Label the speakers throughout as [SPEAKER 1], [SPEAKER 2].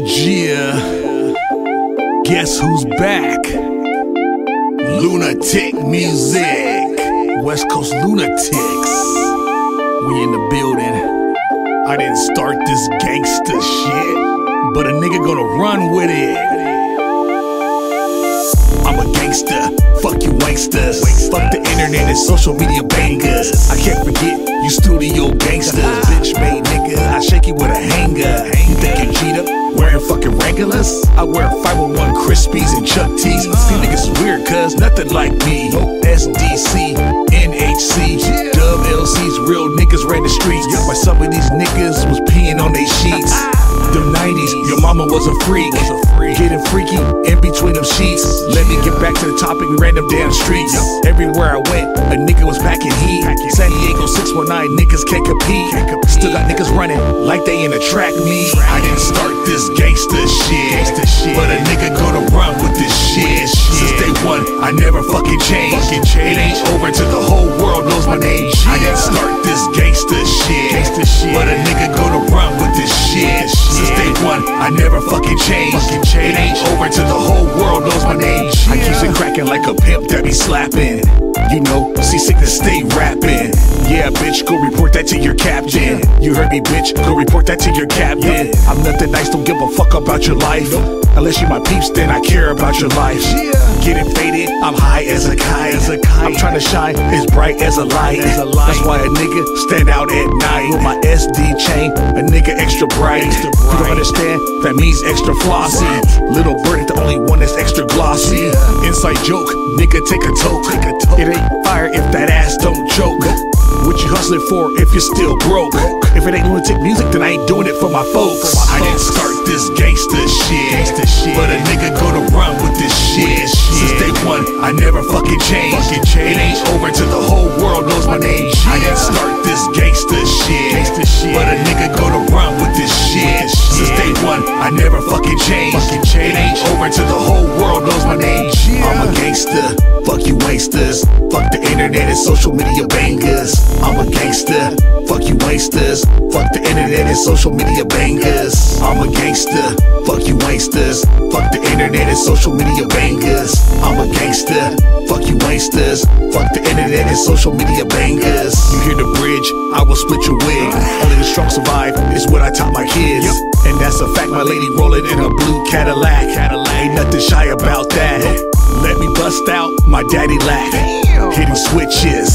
[SPEAKER 1] Yeah, guess who's back? Lunatic Music, West Coast Lunatics. We in the building. I didn't start this gangsta shit, but a nigga gonna run with it. I'm a gangster, fuck you wanksters. Fuck the internet and social media bangers. I can't forget you studio gangsters. Bitch made nigga, I shake you with a hanger. You think you cheat up wearing fucking regulars? I wear 501 Crispies and Chuck T's. See niggas weird cuz nothing like me. SDC, NHC, Dub LC's, real niggas ran the streets. But some of these niggas was peeing on they sheets. Them 90s, your mama was a freak. Getting freaky in between them sheets. Let me get back to the topic, we ran them damn streets. Everywhere I went, a nigga was packing heat. San Diego 619, niggas can't compete. Still got niggas running like they in a track meet. I didn't start this gangsta shit, but a nigga gonna run with this shit. Since day one, I never fucking changed. It ain't over till the whole world knows my name. I didn't start this gangsta shit, but a nigga gonna run with this shit. Since day one, I never fucking changed. It ain't over till the whole world knows my name. I keep it cracking like a pimp that be slapping. You know, seasickness stay rapping. Yeah, bitch, go report that to your captain. You heard me, bitch, go report that to your captain. I'm nothing nice, don't give a fuck about your life. Unless you my peeps, then I care about your life. Getting faded, I'm high as a kite. I'm trying to shine as bright as a light. That's why a nigga stand out at night. With my SD chain, a nigga extra bright. You don't understand, that means extra flossy. Little bird ain't the only one that's extra glossy. Inside joke, nigga take a toke. It ain't fire if that ass don't choke. What you hustling for if you're still broke? If it ain't lunatic music, then I ain't doing it for my folks. I didn't start this gangsta shit, but a nigga gonna run with this shit. Since day one, I never fucking changed. It ain't over till the whole world knows my name. I didn't start this gangsta shit, but a nigga gonna run with this shit. Since day one, I never fucking changed. It ain't over till the whole world knows my name. I'm a gangster, fuck you wasters. Fuck the internet and social media bangers. I'm a gangster, fuck you wasters. Fuck the internet and social media bangers. I'm a gangster, fuck you wasters. Fuck the internet and social media bangers. I'm a gangster, fuck you wasters. Fuck the internet and social media bangers. You hear the bridge, I will split your wig. Only the strong survive, is what I taught my kids. And that's a fact, my lady rolling in a blue Cadillac. Ain't nothing shy about that. Let me bust out my daddy lack. Hitting switches,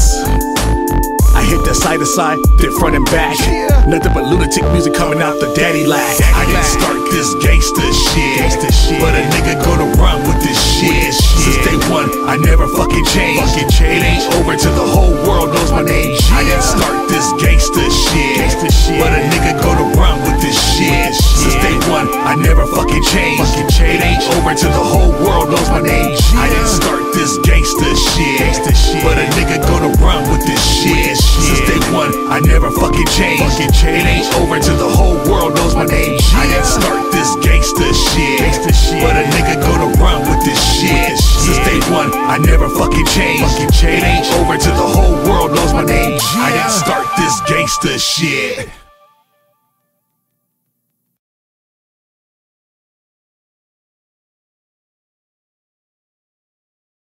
[SPEAKER 1] I hit that side to side, then front and back. Nothing but lunatic music coming out the daddy lack. I didn't start this gangsta shit, but a nigga gonna run with this shit. Since day one, I never fucking changed. It ain't over till the whole world knows my name. I didn't start this gangsta shit, but a nigga gonna run with this shit. Since day one, I never fucking changed. It ain't over till the whole world knows my name. I didn't start this gangsta shit, but a nigga gonna run with this shit. Since day one, I never fucking changed. It ain't over till the whole world knows my name. I didn't start this gangsta shit, but a nigga gonna run with this shit. Since day one, I never fucking changed. It ain't over till the whole world knows my name. I didn't start this gangsta shit.